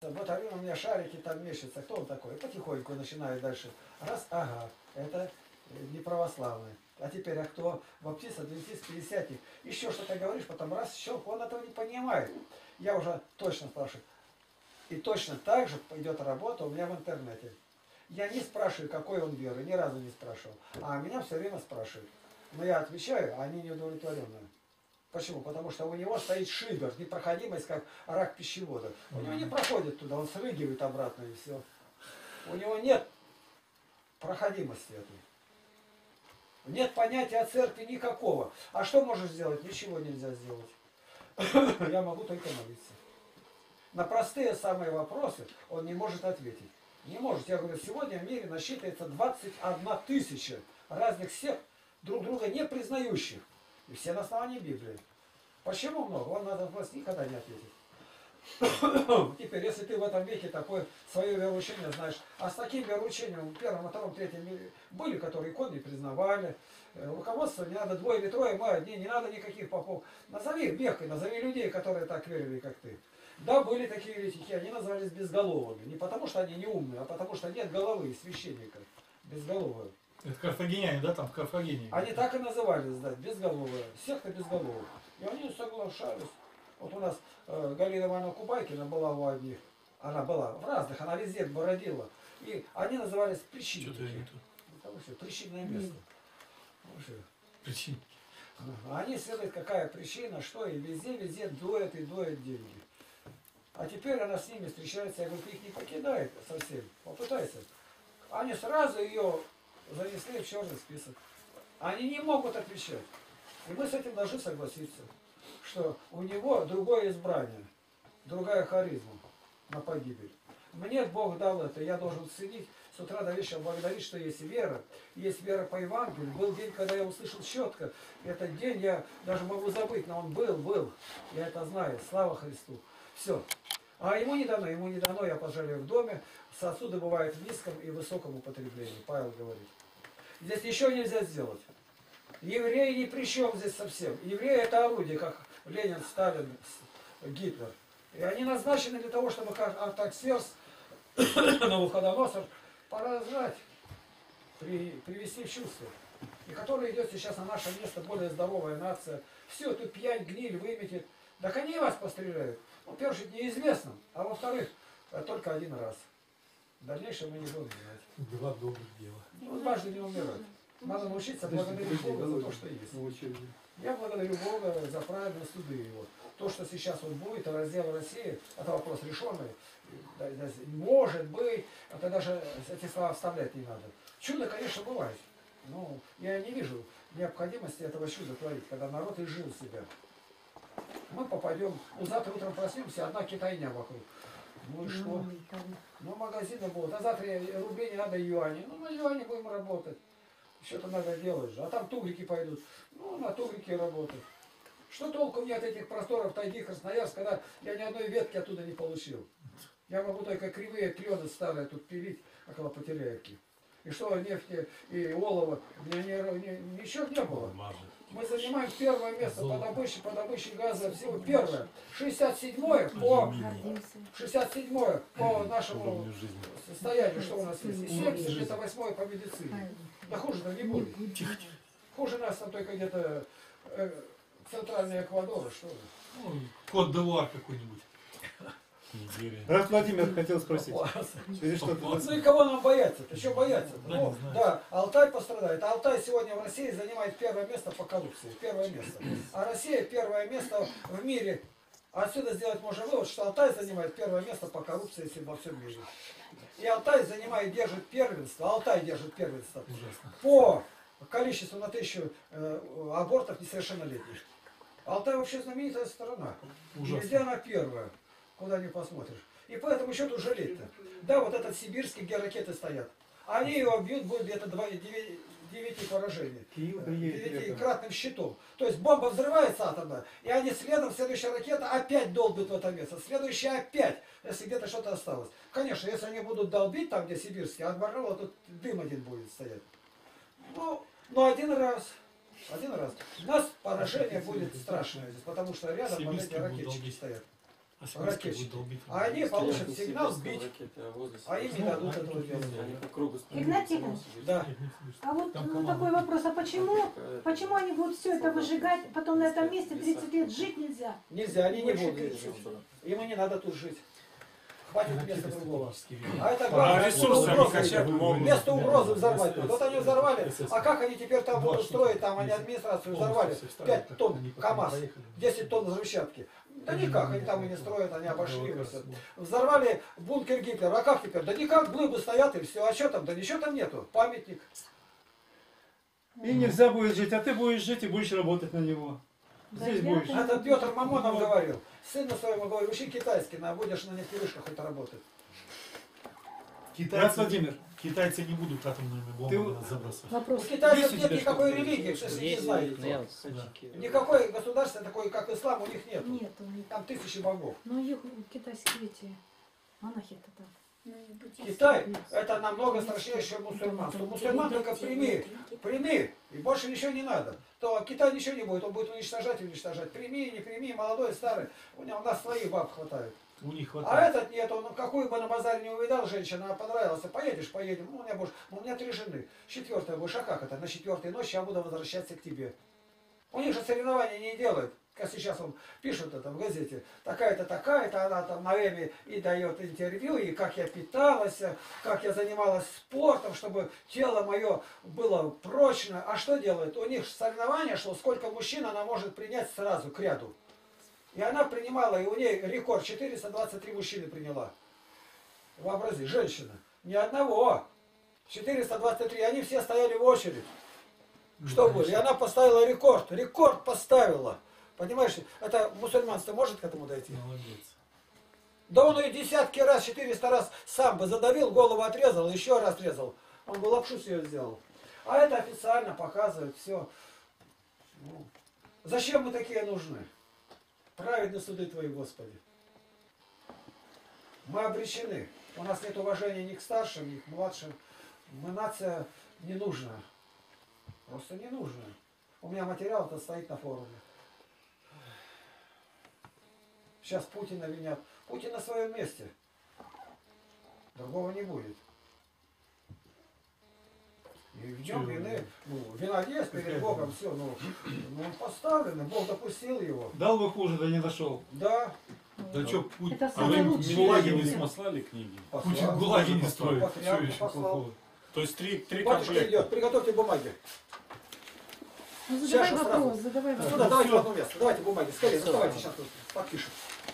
Батарея у меня шарики там мечется. Кто он такой? И потихоньку начинает дальше. Раз, ага, это не православный. А теперь, а кто? Баптист, адвентист, пятидесятник. Еще что-то говоришь, потом раз, щелк, он этого не понимает. Я уже точно спрашиваю. И точно так же идет работа у меня в интернете. Я не спрашиваю, какой он веры, ни разу не спрашивал. А меня все время спрашивают. Но я отвечаю, а они не удовлетворенные. Почему? Потому что у него стоит шибер, непроходимость, как рак пищевода. У него не проходит туда, он срыгивает обратно и все. У него нет проходимости этой. Нет понятия о церкви никакого. А что можешь сделать? Ничего нельзя сделать. Я могу только молиться. На простые самые вопросы он не может ответить. Не может. Я говорю, сегодня в мире насчитывается 21 тысяча разных сект, друг друга не признающих. И все на основании Библии. Почему много? Он на этот вопрос никогда не ответит. Теперь, если ты в этом веке такое свое вероучение знаешь, а с таким вероучением в первом, втором, третьем мире были, которые икон не признавали, руководство не надо двое или трое, мы одни, не надо никаких попов. Назови векой, назови людей, которые так верили, как ты. Да, были такие еретики, они назывались безголовыми. Не потому, что они не умные, а потому, что нет головы священника. Безголовые. Это карфагеняне, да, там в Карфагене? Они так и назывались, да, безголовые. Секта безголовых. И они соглашались. Вот у нас Галина Ивановна Кубайкина была у одних. Она была в разных, она везде бородила. И они назывались причинники. Причинное место. Причинники. Они следуют, какая причина, что, и везде доят деньги. А теперь она с ними встречается, я говорю, ты их не покидает совсем, попытайся. Они сразу ее занесли в черный список. Они не могут отвечать. И мы с этим должны согласиться, что у него другое избрание, другая харизма на погибель. Мне Бог дал это, я должен ценить, с утра до вечера благодарить, что есть вера по Евангелию. Был день, когда я услышал четко, этот день я даже могу забыть, но он был. Я это знаю, слава Христу. Все. А ему не дано, я пожалею в доме. Сосуды бывают в низком и высоком употреблении, Павел говорит. Здесь ничего нельзя сделать. Евреи ни при чем здесь совсем. Евреи это орудие, как Ленин, Сталин, Гитлер. И они назначены для того, чтобы как Артаксеркс, Навуходоносор поражать, привести в чувство. И который идет сейчас на наше место, более здоровая нация. Все, эту пьянь, гниль выметит. Так они вас постреляют. Во-первых, неизвестно, а во-вторых, только один раз. В дальнейшем мы не будем знать. Два добрых дела. Ну, дважды не умирать. Надо научиться благодарить Бога за то, что есть. Я благодарю Бога за правильные суды его. То, что сейчас вот будет, раздел России, это вопрос решенный. Может быть, это даже эти слова вставлять не надо. Чудо, конечно, бывает. Но я не вижу необходимости этого чуда творить, когда народ изжил себя. Мы попадем, завтра утром проснемся, одна китайня вокруг. Ну и что? Ну магазины будут. А завтра рублей не надо, юани. Ну на юане будем работать. Что-то надо делать же. А там тугрики пойдут. Ну на тугрике работать. Что толку мне от этих просторов тайги Красноярск, когда я ни одной ветки оттуда не получил? Я могу только кривые клены старые тут пилить около Потеряевки. И что нефти и олова, ничего не было. Мы занимаем первое место по добыче газа всего. Первое. 67-е по нашему состоянию, что у нас есть. И 78-е по медицине. Да хуже-то не будет. Хуже нас там только где-то центральный Эквадор, что ли. Ну, Кот-д'Ивуар какой-нибудь. Раз Владимир хотел спросить. Ну и кого нам бояться-то? Еще бояться-то? Ну, да, Алтай пострадает. Алтай сегодня в России занимает первое место по коррупции. Первое место. А Россия первое место в мире. Отсюда сделать можно вывод, что Алтай занимает первое место по коррупции во всем мире. И Алтай держит первенство. Алтай держит первенство. По количеству на 1000 абортов несовершеннолетних. Алтай вообще знаменитая страна. Везде она первая. Куда не посмотришь. И поэтому еще тут жалеть-то. Да, вот этот сибирский, где ракеты стоят. Они его бьют, будет где-то 9 поражений. 9-кратным щитом. То есть бомба взрывается атомная, и они следом, следующая ракета опять долбит в это место. Следующая опять, если где-то что-то осталось. Конечно, если они будут долбить там, где сибирский, от Барнаула тут дым один будет стоять. Ну, но один раз. У нас поражение будет страшное здесь, потому что рядом вот эти ракетчики стоят. А сигнальский ракетчики. будет долбить. А они получат Не сигнал сибирская сбить, ракета, а возле а им не Сибирской. дадут этого делать. Они по кругу Игнатий становятся, Иванович. Да. А вот Там ну, команда. такой вопрос, а почему они будут все это выжигать, потом на этом месте 30 лет жить нельзя? Нельзя, они не Больше будут кричат. жить. Им и не надо тут жить. Хватит места другого. А А это главное, ресурсы они угрозы. хотят, могут. Вместо угрозы взорвать. Да, Вот они взорвали, а как они теперь там будут строить, там они администрацию взорвали, 5 тонн КАМАЗ, 10 тонн взрывчатки. Да никак, они там и не строят, они обошли его все. Взорвали бункер Гитлера, а как теперь? Да никак, глыбы стоят и все, а что там? Да ничего там нету, памятник. И нельзя будет жить, а ты будешь жить и будешь работать на него. Да, Здесь я будешь. понимаю. Это Петр Мамонов говорил. Сыну своему говорил, учи китайский, будешь на нефтевышках хоть работать. Брат Владимир, Китайцы не будут атомными бомбами нас забрасывать. У Вопрос. китайцев Есть у нет тебя никакой что-то? религии, что не знаете. кто. Да. Никакой государства такой, как ислам, у них нет. Нет, у них. Там тысячи богов. Ну, их китайские эти монахи-то там. Китай это намного страшнее, чем мусульманство. Мусульман только прими, и больше ничего не надо. То Китай ничего не будет, он будет уничтожать и уничтожать. Прими, не прими, молодой, старый. У нас своих баб хватает. У них А хватает. этот нет, он какую бы на базаре не увидал женщина, она понравилась, поедешь, поедем. Ну, у меня 3 жены. 4-я будешь, а как это? На 4-й ночи я буду возвращаться к тебе. У них же соревнования не делают. Как сейчас он пишут это в газете, такая-то, такая-то, она там на Эми и дает интервью, и как я питалась, как я занималась спортом, чтобы тело мое было прочно. А что делает? У них соревнование шло, сколько мужчин она может принять сразу к ряду. И она принимала, и у нее рекорд 423 мужчины приняла. Вообрази, женщина. Ни одного. 423, они все стояли в очередь. Что было? И она поставила рекорд. Рекорд поставила. Понимаешь, это мусульманство может к этому дойти? Молодец. Да он ее десятки раз, 400 раз сам бы задавил, голову отрезал, еще раз резал. Он бы лапшу себе сделал. А это официально показывает все. Ну, зачем мы такие нужны? Праведны суды Твои, Господи. Мы обречены. У нас нет уважения ни к старшим, ни к младшим. Мы нация ненужная. Просто ненужная. У меня материал-то стоит на форуме. Сейчас Путина винят. Путин на своем месте. Другого не будет. И в нем вины, вина есть перед Богом, все, он поставлен, Бог допустил его. дал бы хуже, да не нашел. Да. Да что, Путин? Это А самое вы лучшее. ГУЛАГи Нет. не не смотрите? послали книги. Путин ГУЛАГи не строит. Все Патриарху еще послал. плохого. То есть три Батюшка комплекта. идет, приготовьте бумаги. Ну, задавай Сейчас вопрос, задавай Ну вопрос. да, давайте в одно место. Давайте бумаги. Скорее, доставайте, сейчас тут подпишем.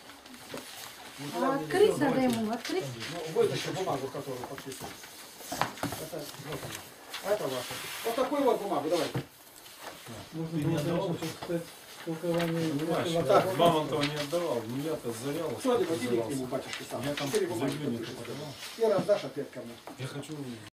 А открыть надо ему, открыть? Ну, вытащи бумагу, которую подписывали. Это вот она. А это ваша. Вот такую вот бумагу, давайте. Можно Ты не было отдавал? дальше читать толкование. Понимаешь, Вот я так. Мамонтова не отдавал, но я-то зарял. Кто-нибудь иди к нему, батюшке, сам. Я там 4 бумаги заявление подпиши. подавал. И раздашь опять ко мне. Я хочу